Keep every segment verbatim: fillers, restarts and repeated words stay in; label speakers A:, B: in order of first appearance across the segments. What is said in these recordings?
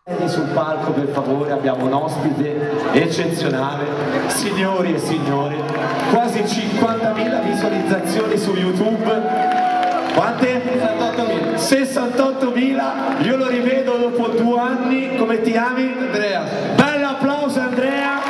A: Sul palco, per favore, abbiamo un ospite eccezionale, signori e signore, quasi cinquantamila visualizzazioni su YouTube. Quante? sessantottomila. sessantottomila, io lo rivedo dopo due anni. Come ti chiami?
B: Andrea.
A: Bell'applauso Andrea.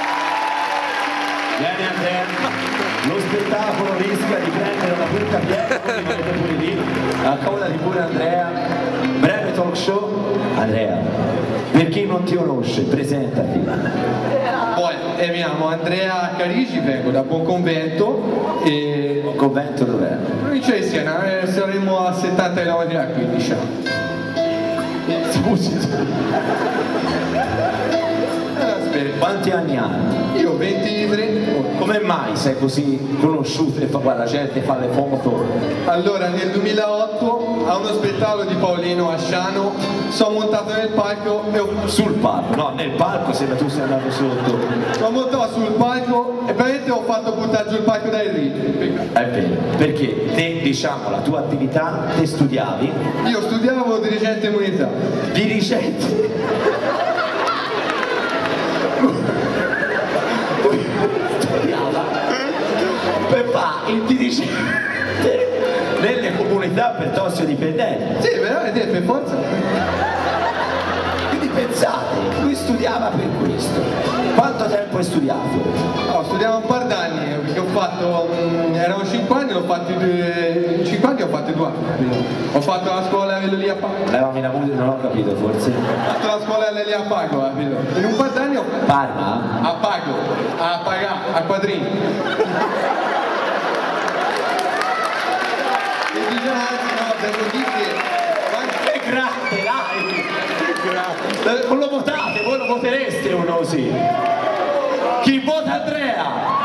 A: Vieni Andrea, lo spettacolo rischia di prendere una brutta piega, voi rimanete pure lì, accomodati pure Andrea. Breve talk show. Andrea, per chi non ti conosce, presentati.
B: Poi eh, mi chiamo Andrea Carigi, vengo da Buonconvento e...
A: Buonconvento dov'è?
B: Provincia di Siena, eh, saremo a settanta chilometri da qui, diciamo.
A: Scusi.
B: Eh,
A: Quanti anni hai?
B: Io ventitré.
A: Come mai sei così conosciuto e fa, guarda, la gente fa le foto?
B: Allora, nel duemilaotto, a uno spettacolo di Paolino Asciano, sono montato nel palco e ho...
A: Sul palco? No, nel palco sembra tu sei andato sotto.
B: Sono montato sul palco e praticamente ho fatto buttare giù il palco dai riti.
A: È vero, perché te, diciamo, la tua attività, te studiavi?
B: Io studiavo dirigente immunità.
A: Dirigente? Per fare il dirigente nelle comunità per tossicodipendenti.
B: Sì, veramente, per forza.
A: Quindi pensate, lui studiava per questo. Quanto tempo hai studiato?
B: Ho studiato un par d'anni, perché ho fatto, um, erano cinque anni, l'ho fatto in cinque anni ho fatto due anni. Ho fatto la scuola lì a Pago.
A: Levami la musica, non ho capito forse.
B: Ho fatto la scuola lì a Pago, in un par d'anni ho fatto.
A: Parma?
B: A Pago, a Pagà, a Quadrini. E dice, no, devo dire che...
A: Che grande, dai! Grazie. Non lo votate, voi lo votereste uno così? Chi vota Andrea?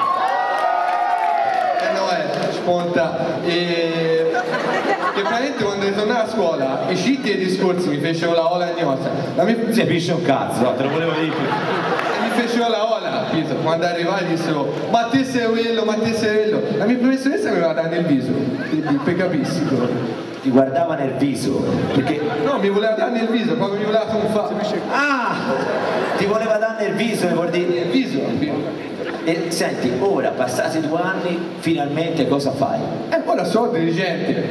B: Eh no, è sponta. E... che praticamente quando ritornavo a scuola i scitti e i discorsi mi fecero la ola ignosa. La mia...
A: Si capisce un cazzo, no, te lo volevo dire.
B: E mi fecero la ola, capito? Quando arrivai dissero ma te sei quello, ma te sei quello. La mia professoressa mi aveva dato nel viso, quindi per capisci.
A: Ti guardava nel viso, perché...
B: No, mi voleva dare nel viso, proprio mi voleva fare.
A: Ah! Ti voleva dare nel viso, vuol dire...
B: Nel viso,
A: e senti, ora, passati due anni, finalmente cosa fai?
B: E ora sono dirigente.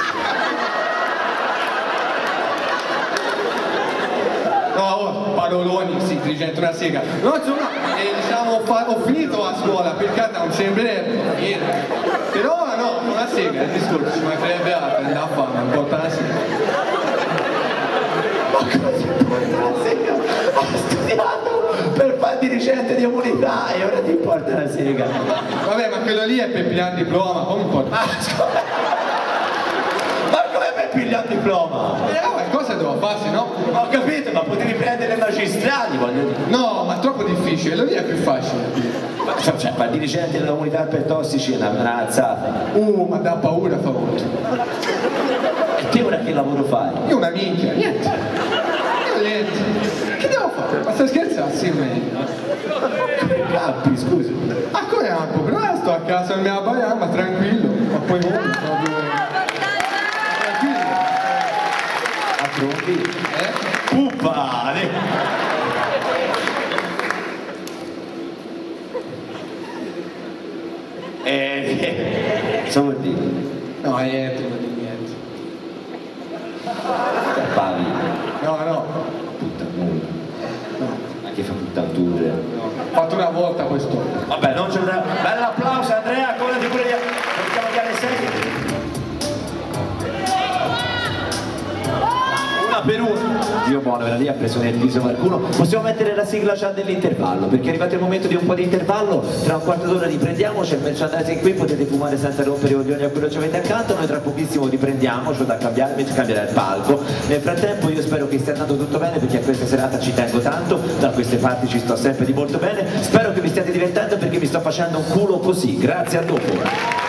B: No, oh, paroloni, sì, dirigente una sega. No, insomma, eh, diciamo, ho, ho finito la scuola, perché non sembrerebbe niente. Però no, una sega, il discorso ci mancherebbe altro, non da fare, non porta la sega.
A: Ma come si porta la sega? Ho studiato per fare dirigente di comunità e ora ti porta la sega.
B: Vabbè, ma quello lì è per pigliare il diploma, come importa?
A: Ah, scusa. Ma come per pigliare il diploma?
B: Eh, vabbè, cosa devo fare, se no?
A: Ho capito, ma potevi prendere magistrali, voglio dire.
B: No, ma è troppo difficile, quello lì è più facile.
A: Ma cioè, fare dirigente della comunità per tossici è una, una alzata.
B: Uh, ma dà paura, fa molto.
A: E te ora che lavoro fai?
B: Io una minchia, niente. Io niente. Che devo fare? Ma stai scherzando? Sì, meglio.
A: Campi, scusa.
B: Ah, come campo? Però io sto a casa nella Baia, ma tranquillo. Ma poi come? Proprio... tranquillo.
A: A pronti?
B: Eh?
A: Puppa! Eh, cosa vuol dire?
B: No, niente, non dico niente.
A: Pavi?
B: No, no.
A: Puttanura.
B: No.
A: Anche fa puttanture.
B: No. Ho fatto una volta questo.
A: Vabbè, non c'è un... Bell'applauso Andrea, come di pure di... Possiamo chiamare sei? Una per una. Dio buono, era lì, ha preso nel viso qualcuno. Possiamo mettere la sigla già dell'intervallo, perché è arrivato il momento di un po' di intervallo. Tra un quarto d'ora riprendiamo, c'è il merchandising qui, potete fumare senza rompere i coglioni a quello che ci avete accanto. Noi tra pochissimo riprendiamo, c'ho da cambiarmi, ci cambierà il palco. Nel frattempo io spero che stia andando tutto bene, perché a questa serata ci tengo tanto, da queste parti ci sto sempre di molto bene. Spero che vi stiate divertendo, perché mi sto facendo un culo così. Grazie, a dopo.